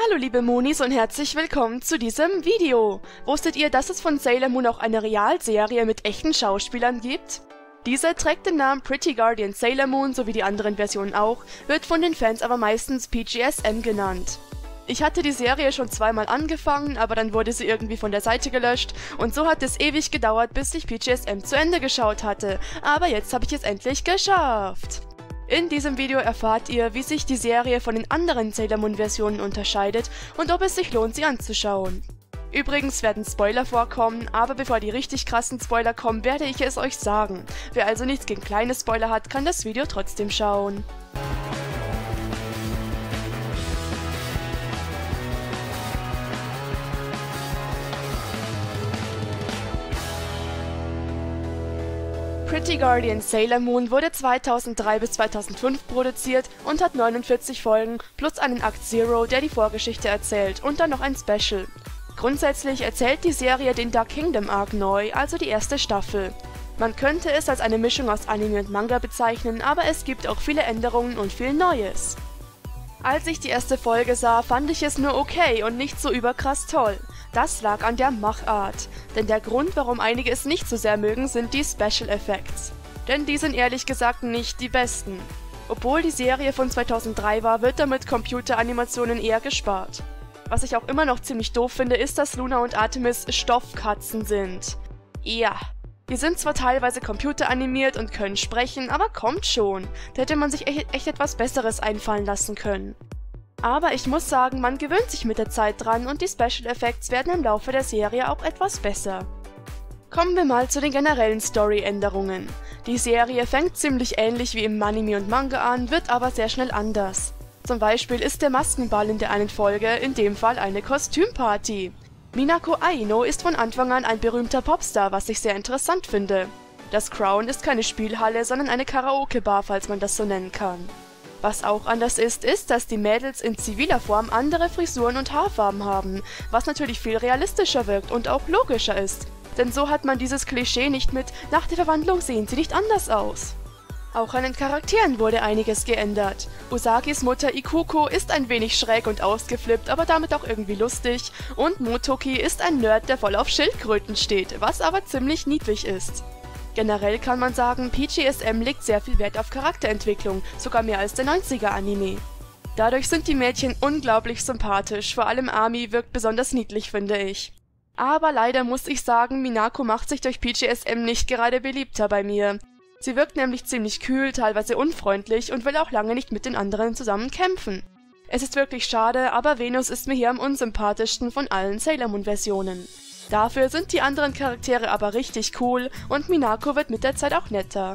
Hallo liebe Monis und herzlich willkommen zu diesem Video. Wusstet ihr, dass es von Sailor Moon auch eine Realserie mit echten Schauspielern gibt? Diese trägt den Namen Pretty Guardian Sailor Moon, so wie die anderen Versionen auch, wird von den Fans aber meistens PGSM genannt. Ich hatte die Serie schon zweimal angefangen, aber dann wurde sie irgendwie von der Seite gelöscht und so hat es ewig gedauert, bis ich PGSM zu Ende geschaut hatte. Aber jetzt habe ich es endlich geschafft. In diesem Video erfahrt ihr, wie sich die Serie von den anderen Sailor Moon Versionen unterscheidet und ob es sich lohnt, sie anzuschauen. Übrigens werden Spoiler vorkommen, aber bevor die richtig krassen Spoiler kommen, werde ich es euch sagen. Wer also nichts gegen kleine Spoiler hat, kann das Video trotzdem schauen. Pretty Guardian Sailor Moon wurde 2003 bis 2005 produziert und hat 49 Folgen plus einen Akt Zero, der die Vorgeschichte erzählt, und dann noch ein Special. Grundsätzlich erzählt die Serie den Dark Kingdom Arc neu, also die erste Staffel. Man könnte es als eine Mischung aus Anime und Manga bezeichnen, aber es gibt auch viele Änderungen und viel Neues. Als ich die erste Folge sah, fand ich es nur okay und nicht so überkrass toll. Das lag an der Machart, denn der Grund, warum einige es nicht so sehr mögen, sind die Special Effects. Denn die sind ehrlich gesagt nicht die besten. Obwohl die Serie von 2003 war, wird damit Computeranimationen eher gespart. Was ich auch immer noch ziemlich doof finde, ist, dass Luna und Artemis Stoffkatzen sind. Ja, die sind zwar teilweise computeranimiert und können sprechen, aber kommt schon, da hätte man sich echt etwas Besseres einfallen lassen können. Aber ich muss sagen, man gewöhnt sich mit der Zeit dran und die Special Effects werden im Laufe der Serie auch etwas besser. Kommen wir mal zu den generellen Story-Änderungen. Die Serie fängt ziemlich ähnlich wie im Anime und Manga an, wird aber sehr schnell anders. Zum Beispiel ist der Maskenball in der einen Folge in dem Fall eine Kostümparty. Minako Aino ist von Anfang an ein berühmter Popstar, was ich sehr interessant finde. Das Crown ist keine Spielhalle, sondern eine Karaoke-Bar, falls man das so nennen kann. Was auch anders ist, dass die Mädels in ziviler Form andere Frisuren und Haarfarben haben, was natürlich viel realistischer wirkt und auch logischer ist. Denn so hat man dieses Klischee nicht mit „Nach der Verwandlung sehen sie nicht anders aus". Auch an den Charakteren wurde einiges geändert. Usagis Mutter Ikuko ist ein wenig schräg und ausgeflippt, aber damit auch irgendwie lustig. Und Motoki ist ein Nerd, der voll auf Schildkröten steht, was aber ziemlich niedlich ist. Generell kann man sagen, PGSM legt sehr viel Wert auf Charakterentwicklung, sogar mehr als der 90er-Anime. Dadurch sind die Mädchen unglaublich sympathisch, vor allem Ami wirkt besonders niedlich, finde ich. Aber leider muss ich sagen, Minako macht sich durch PGSM nicht gerade beliebter bei mir. Sie wirkt nämlich ziemlich kühl, teilweise unfreundlich und will auch lange nicht mit den anderen zusammen kämpfen. Es ist wirklich schade, aber Venus ist mir hier am unsympathischsten von allen Sailor Moon Versionen. Dafür sind die anderen Charaktere aber richtig cool und Minako wird mit der Zeit auch netter.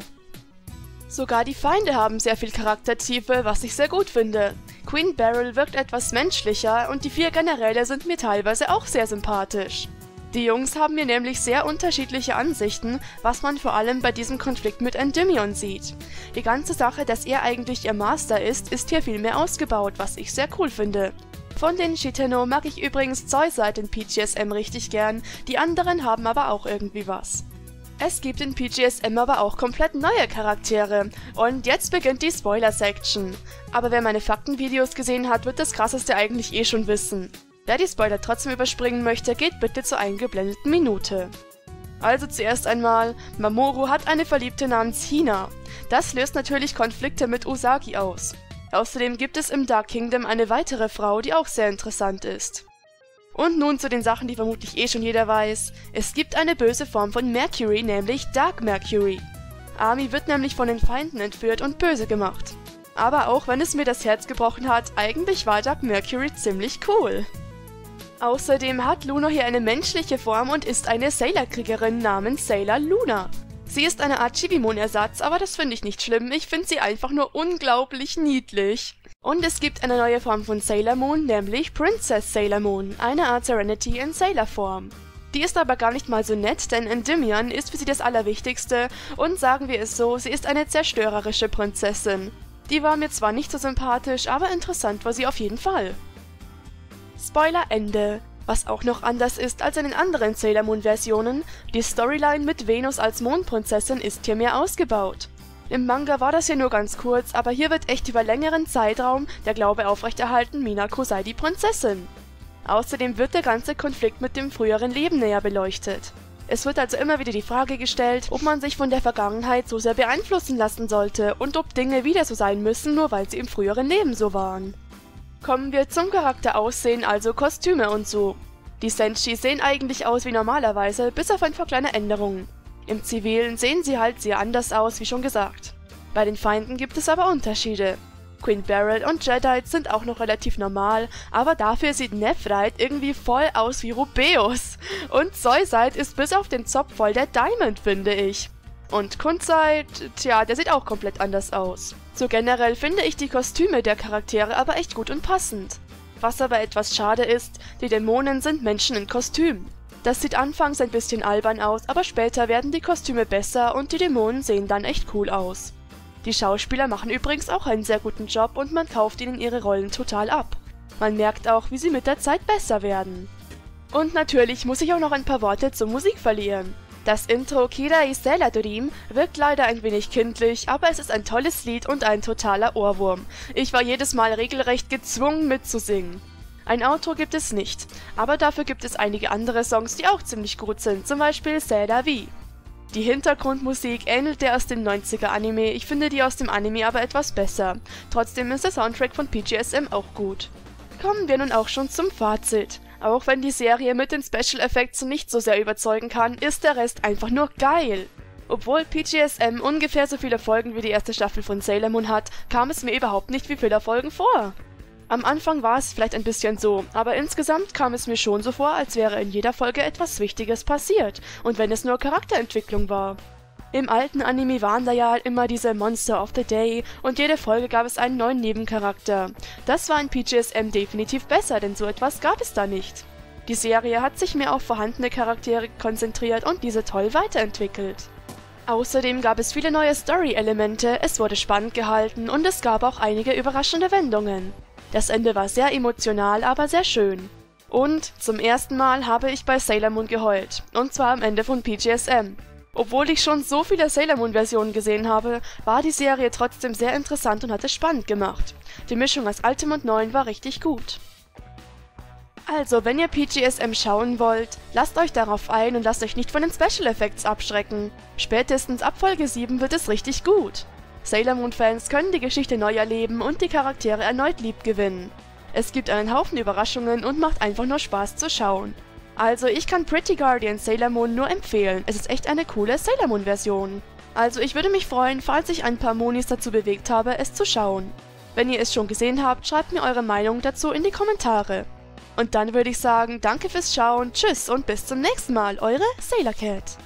Sogar die Feinde haben sehr viel Charaktertiefe, was ich sehr gut finde. Queen Beryl wirkt etwas menschlicher und die 4 Generäle sind mir teilweise auch sehr sympathisch. Die Jungs haben mir nämlich sehr unterschiedliche Ansichten, was man vor allem bei diesem Konflikt mit Endymion sieht. Die ganze Sache, dass er eigentlich ihr Master ist hier viel mehr ausgebaut, was ich sehr cool finde. Von den Shiteno mag ich übrigens Zoisite in PGSM richtig gern, die anderen haben aber auch irgendwie was. Es gibt in PGSM aber auch komplett neue Charaktere. Und jetzt beginnt die Spoiler-Section. Aber wer meine Faktenvideos gesehen hat, wird das Krasseste eigentlich eh schon wissen. Wer die Spoiler trotzdem überspringen möchte, geht bitte zur eingeblendeten Minute. Also zuerst einmal, Mamoru hat eine Verliebte namens Hina. Das löst natürlich Konflikte mit Usagi aus. Außerdem gibt es im Dark Kingdom eine weitere Frau, die auch sehr interessant ist. Und nun zu den Sachen, die vermutlich eh schon jeder weiß. Es gibt eine böse Form von Mercury, nämlich Dark Mercury. Ami wird nämlich von den Feinden entführt und böse gemacht. Aber auch wenn es mir das Herz gebrochen hat, eigentlich war Dark Mercury ziemlich cool. Außerdem hat Luna hier eine menschliche Form und ist eine Sailor-Kriegerin namens Sailor Luna. Sie ist eine Art Chibimon-Ersatz, aber das finde ich nicht schlimm, ich finde sie einfach nur unglaublich niedlich. Und es gibt eine neue Form von Sailor Moon, nämlich Princess Sailor Moon, eine Art Serenity in Sailor-Form. Die ist aber gar nicht mal so nett, denn Endymion ist für sie das Allerwichtigste und sagen wir es so, sie ist eine zerstörerische Prinzessin. Die war mir zwar nicht so sympathisch, aber interessant war sie auf jeden Fall. Spoiler Ende. Was auch noch anders ist als in den anderen Sailor Moon Versionen, die Storyline mit Venus als Mondprinzessin ist hier mehr ausgebaut. Im Manga war das ja nur ganz kurz, aber hier wird echt über längeren Zeitraum der Glaube aufrechterhalten, Minako sei die Prinzessin. Außerdem wird der ganze Konflikt mit dem früheren Leben näher beleuchtet. Es wird also immer wieder die Frage gestellt, ob man sich von der Vergangenheit so sehr beeinflussen lassen sollte und ob Dinge wieder so sein müssen, nur weil sie im früheren Leben so waren. Kommen wir zum Charakteraussehen, also Kostüme und so. Die Senshi sehen eigentlich aus wie normalerweise, bis auf ein paar kleine Änderungen. Im Zivilen sehen sie halt sehr anders aus, wie schon gesagt. Bei den Feinden gibt es aber Unterschiede. Queen Beryl und Jadeite sind auch noch relativ normal, aber dafür sieht Nephrite irgendwie voll aus wie Rubeus. Und Zoisite ist bis auf den Zopf voll der Diamond, finde ich. Und Kunzite, tja, der sieht auch komplett anders aus. So generell finde ich die Kostüme der Charaktere aber echt gut und passend. Was aber etwas schade ist, die Dämonen sind Menschen in Kostüm. Das sieht anfangs ein bisschen albern aus, aber später werden die Kostüme besser und die Dämonen sehen dann echt cool aus. Die Schauspieler machen übrigens auch einen sehr guten Job und man kauft ihnen ihre Rollen total ab. Man merkt auch, wie sie mit der Zeit besser werden. Und natürlich muss ich auch noch ein paar Worte zur Musik verlieren. Das Intro Kirai Sailor Dream wirkt leider ein wenig kindlich, aber es ist ein tolles Lied und ein totaler Ohrwurm. Ich war jedes Mal regelrecht gezwungen mitzusingen. Ein Outro gibt es nicht, aber dafür gibt es einige andere Songs, die auch ziemlich gut sind, zum Beispiel C'est la vie. Die Hintergrundmusik ähnelt der aus dem 90er Anime, ich finde die aus dem Anime aber etwas besser. Trotzdem ist der Soundtrack von PGSM auch gut. Kommen wir nun auch schon zum Fazit. Auch wenn die Serie mit den Special Effects nicht so sehr überzeugen kann, ist der Rest einfach nur geil. Obwohl PGSM ungefähr so viele Folgen wie die erste Staffel von Sailor Moon hat, kam es mir überhaupt nicht wie Fillerfolgen vor. Am Anfang war es vielleicht ein bisschen so, aber insgesamt kam es mir schon so vor, als wäre in jeder Folge etwas Wichtiges passiert, und wenn es nur Charakterentwicklung war. Im alten Anime waren da ja immer diese Monster of the Day und jede Folge gab es einen neuen Nebencharakter. Das war in PGSM definitiv besser, denn so etwas gab es da nicht. Die Serie hat sich mehr auf vorhandene Charaktere konzentriert und diese toll weiterentwickelt. Außerdem gab es viele neue Story-Elemente, es wurde spannend gehalten und es gab auch einige überraschende Wendungen. Das Ende war sehr emotional, aber sehr schön. Und zum ersten Mal habe ich bei Sailor Moon geheult, und zwar am Ende von PGSM. Obwohl ich schon so viele Sailor Moon Versionen gesehen habe, war die Serie trotzdem sehr interessant und hat es spannend gemacht. Die Mischung aus Altem und Neuem war richtig gut. Also, wenn ihr PGSM schauen wollt, lasst euch darauf ein und lasst euch nicht von den Special Effects abschrecken. Spätestens ab Folge 7 wird es richtig gut. Sailor Moon-Fans können die Geschichte neu erleben und die Charaktere erneut liebgewinnen. Es gibt einen Haufen Überraschungen und macht einfach nur Spaß zu schauen. Also ich kann Pretty Guardian Sailor Moon nur empfehlen, es ist echt eine coole Sailor Moon Version. Also ich würde mich freuen, falls ich ein paar Monis dazu bewegt habe, es zu schauen. Wenn ihr es schon gesehen habt, schreibt mir eure Meinung dazu in die Kommentare. Und dann würde ich sagen, danke fürs Schauen, tschüss und bis zum nächsten Mal, eure Sailor Cat.